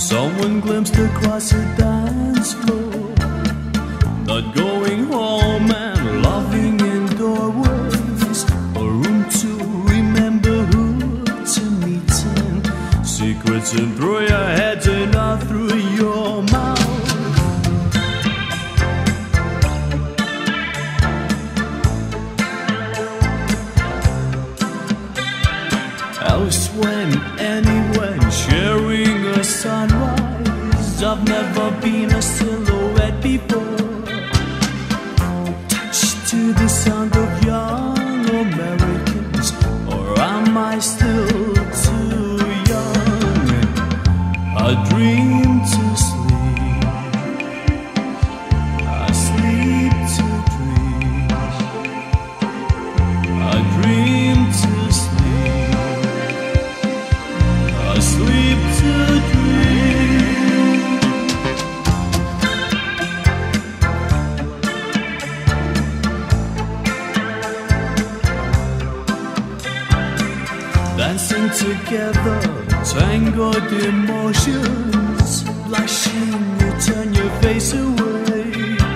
Someone glimpsed across a dance floor, not going home and loving in doorways, a room to remember who to meet in, secrets and through your head and not through your mouth. Else when, anywhere, sharing a sunrise, I've never been a silhouette before, touched to the sound of young Americans, or am I still too young? I dream to sleep, I sleep to dream, I dream to sleep, I sleep to dream. Dancing together, tangled emotions, blushing, you turn your face away.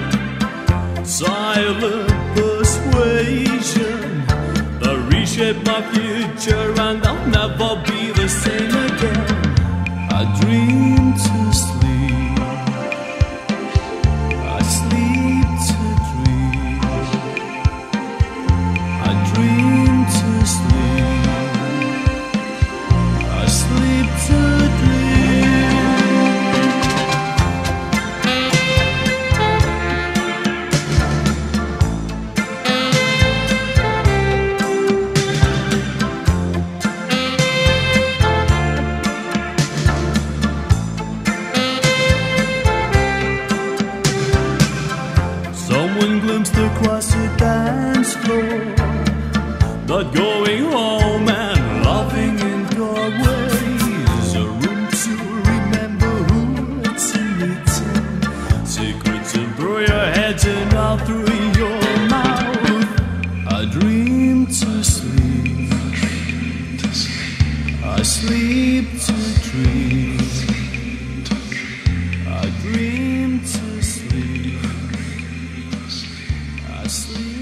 Silent persuasion that reshaped my future, and I'll never be the same again. I dream to sleep, I sleep to dream, I dream to sleep, I sleep to dream. Someone glimpsed across a dance floor, not going home and loving in doorways, a room to remember who to meet in, secrets and through your head and out through your mouth. I dream to sleep, I sleep to dream, I dream to sleep, I sleep.